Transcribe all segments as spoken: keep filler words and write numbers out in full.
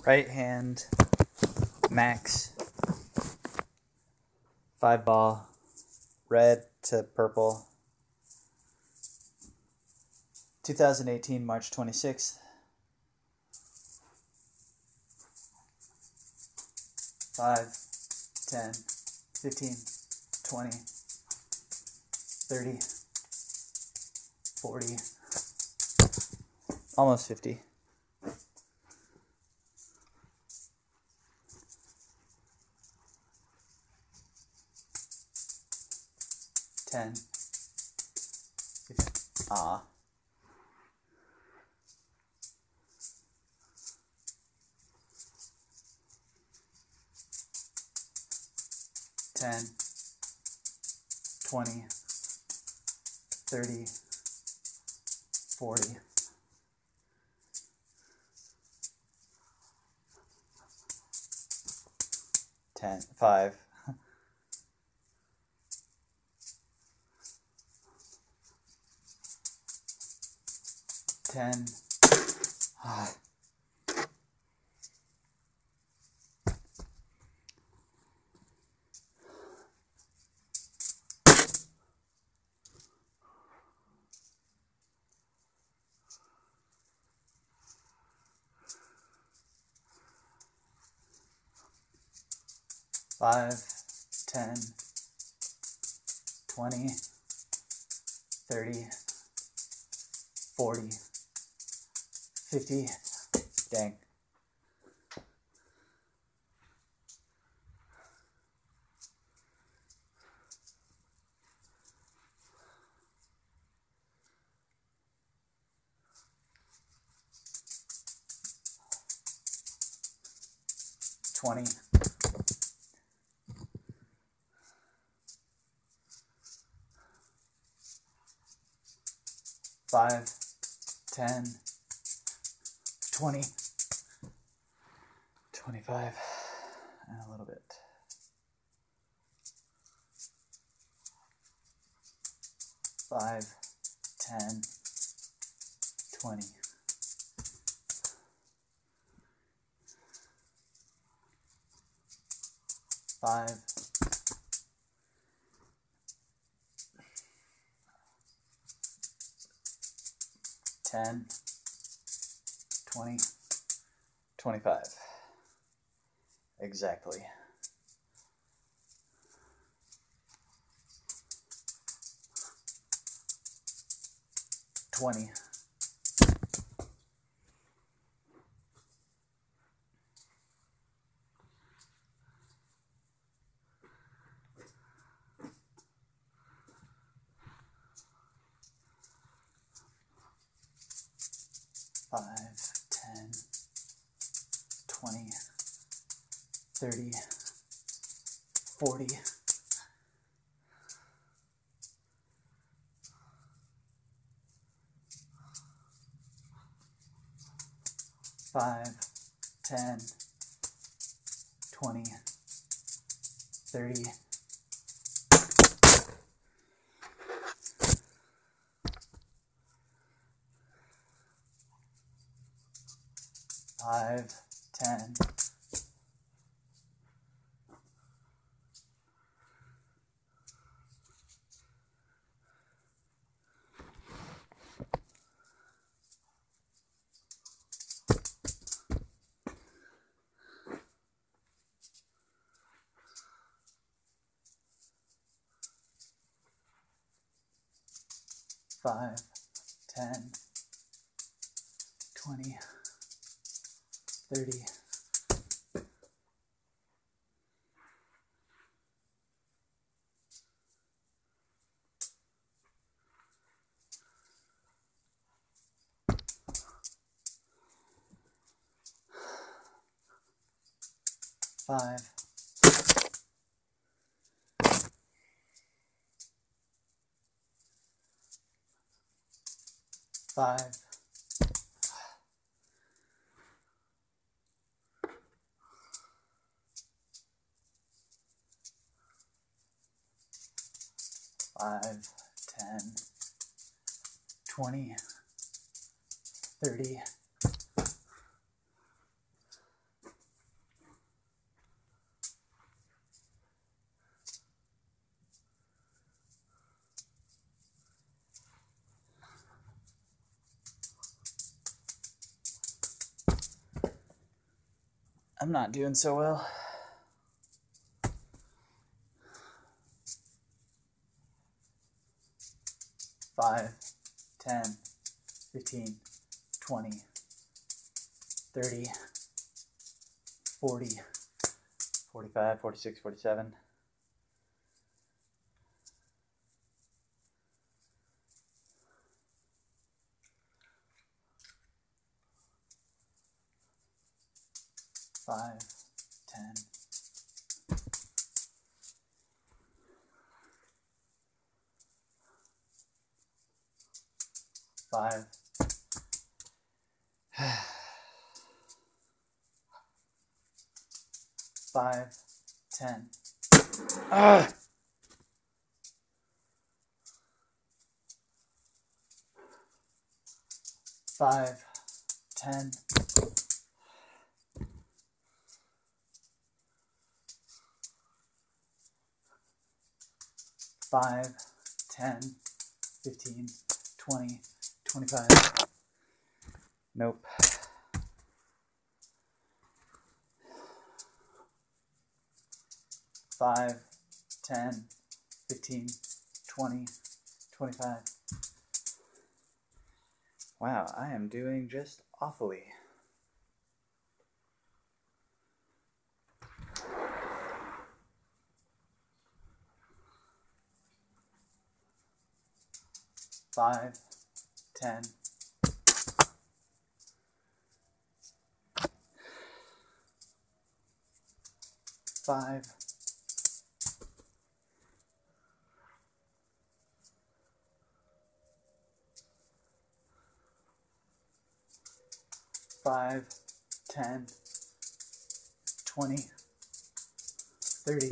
Right hand, max, five ball, red to purple, two thousand eighteen, March twenty-sixth. five, ten, fifteen, twenty, thirty, forty, almost fifty. ten, fifteen, ah. ten, twenty, thirty, forty. ten, five. ten. Ah. five, ten, twenty, thirty, forty, fifty. Dang. twenty. five, ten, twenty, twenty-five, and a little bit. five, ten, twenty. five, ten, twenty, twenty-five. Exactly. twenty. five, ten, twenty, thirty, forty, five, ten, twenty, thirty, five, ten, five, ten, twenty, thirty, five, five, five, ten, twenty, thirty, I'm not doing so well. Five, ten, fifteen, twenty, thirty, forty, forty-five, forty-six, forty-seven. Five, ten. Five. Five, ten. Ah! Five, ten. Five, ten, fifteen, twenty, twenty-five. Nope. Five, ten, fifteen, twenty, twenty-five. Wow, I am doing just awfully. Five, ten. Five. Five, ten, twenty, thirty.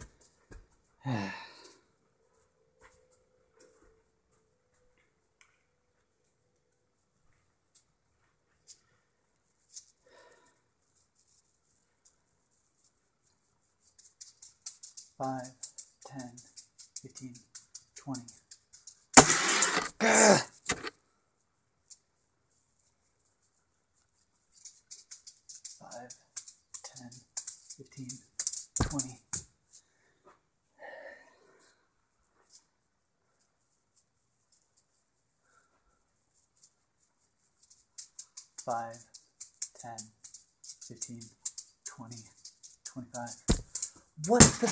Five, ten, fifteen, twenty. Five, ten, fifteen, twenty. Five, ten, fifteen, twenty, twenty-five. What the?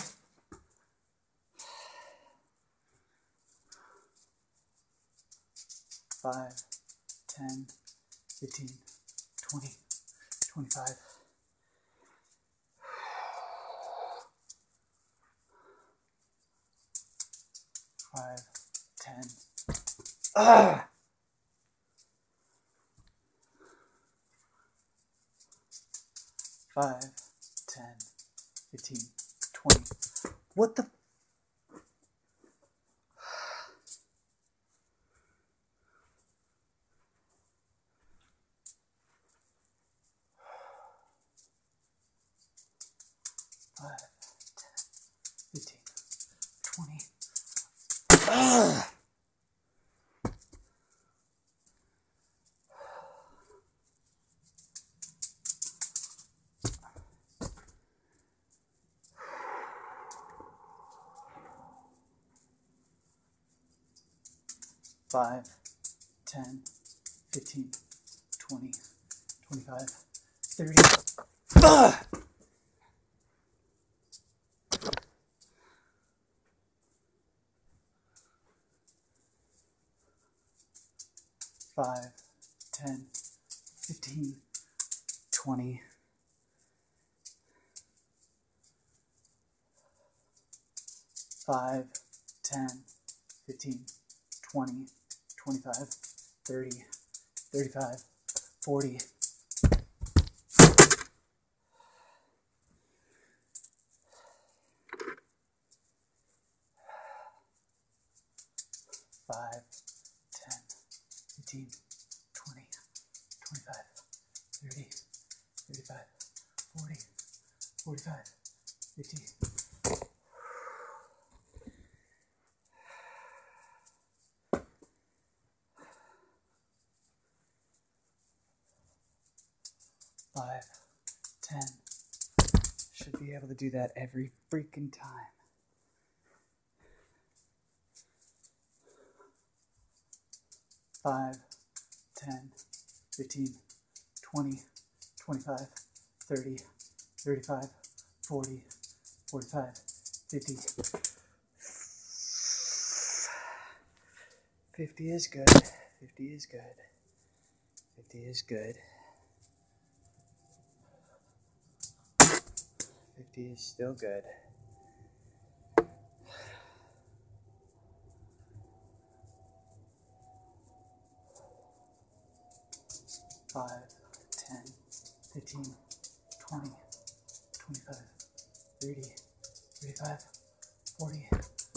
Five, ten, fifteen, twenty, twenty-five. Five, ten. Ah! Five, ten, fifteen, twenty. What the? Five, ten, fifteen, twenty. Ah! Five, ten, fifteen, twenty, twenty-five, thirty. Ah! Five, ten, fifteen, twenty. Five, ten, fifteen, twenty, twenty-five, thirty, thirty-five, forty. Five, ten, fifteen, twenty, twenty-five, thirty, thirty-five, forty, forty-five, fifty. Five, ten, should be able to do that every freaking time. Five, ten, fifteen, twenty, twenty-five, thirty, thirty-five, forty, forty-five, fifty. fifty is good. fifty is good. fifty is good. fifty is still good. Five, ten, fifteen, twenty, twenty-five, thirty, thirty-five, forty,